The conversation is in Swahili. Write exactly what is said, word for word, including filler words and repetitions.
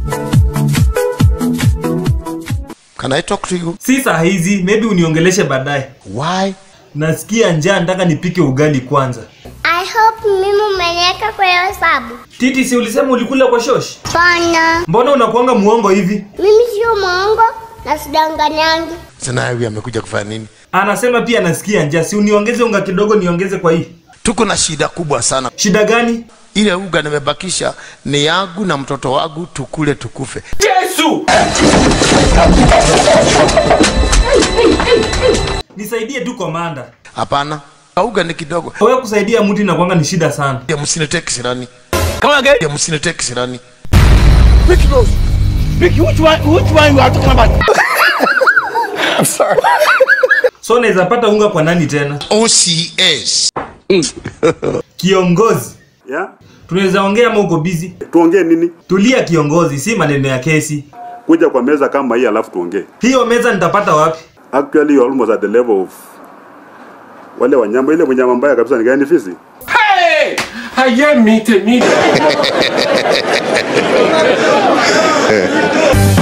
Can I talk to you? Si saa hizi, maybe uniongeleshe baadaye. Why? Nasikia njaa, nataka nipike ugali kwanza. I hope mimi umeniweka kwa hesabu. Titi, si ulisema ulikula kwa shosh? Fanya. Mbona unakuanga muongo hivi? Mimi sio muongo na sidanganyangi. Sana hivi amekuja kufanya nini? Anasema pia nasikia njaa, si uniongeze unga kidogo niongeze kwa hii. Tuko na shida kubwa sana. Shida gani? Ile unga nimebakisha ni yangu na mtoto wangu, tukule tukufe. Yesu! Nisaidie tu komanda. Hapana. Unga ni kidogo. Wewe kusaidia mtu inakuanga ni shida sana. Ya msiniteke kisirani. Come again? Ya msiniteke kisirani. Ricky Rose. Ricky, which one which one you are talking about? I'm sorry. So naweza pata unga kwa nani tena? O C S. Kiongozi. Yeah? Tunaweza ongea ama uko busy? Tuongee nini? Tulia kiongozi, si maneno ya kesi. Kuja kwa meza kama hii alafu tuongee. Hiyo meza nitapata wapi? Actually you're almost at the level of wale wanyama, ile mnyama mbaya kabisa ni gani, fisi? Hey! I am meeting me.